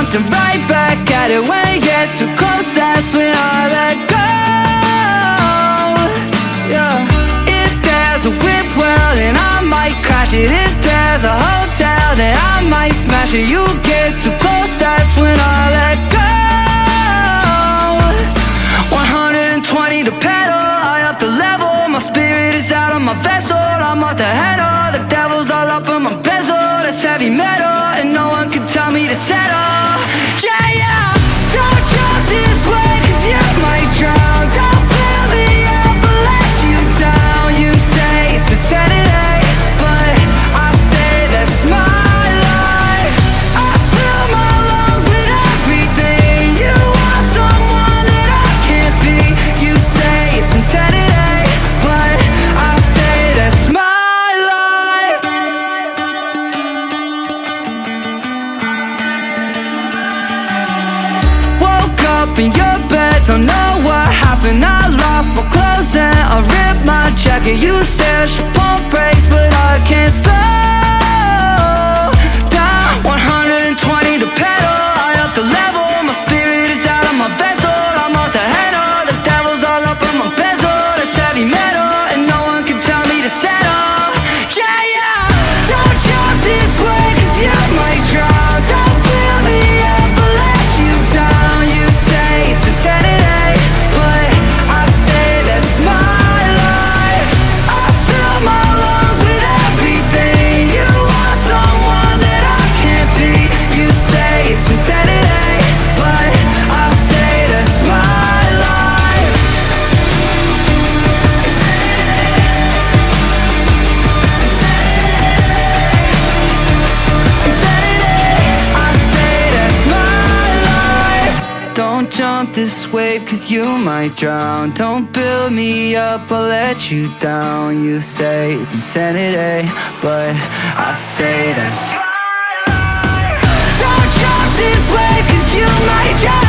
something right back at it. When you get too close, that's when I let go. Yeah. If there's a whip world, then I might crash it. If there's a hotel, then I might smash it. You get too close, that's when I let go. 120 the pedal, I up the level. My spirit is out of my vessel. I'm off the handle, the devil's all up on my bezel. That's heavy metal, and no one can tell me to settle. Yeah, yeah, don't jump this way, cause you might drown. Don't fill me up, but let you down. You say it's insanity, but I say that's my life. I fill my lungs with everything. You want someone that I can't be. You say it's insanity, but I say that's my life. Woke up in your bed, don't know what happened. I lost my clothes and I ripped my jacket. You said I should pump brakes, but I can't slow down. 120 the pedal, I up the level. My spirit is out of my vessel. I'm off the handle, the devil's all up on my bezel. That's heavy metal, and no one can tell me to settle. Yeah, yeah, don't jump this way, cause you might drown. Don't fill me up, but let you down. You say it's insanity, but I say that's my life. I fill my lungs with everything. You want someone that I can't be. You say it's insanity, but I say that's my life. I say that's my life. Don't jump this wave, cause you might drown. Don't build me up, I'll let you down. You say it's insanity, but I say that's. Don't jump this way, cause you might drown.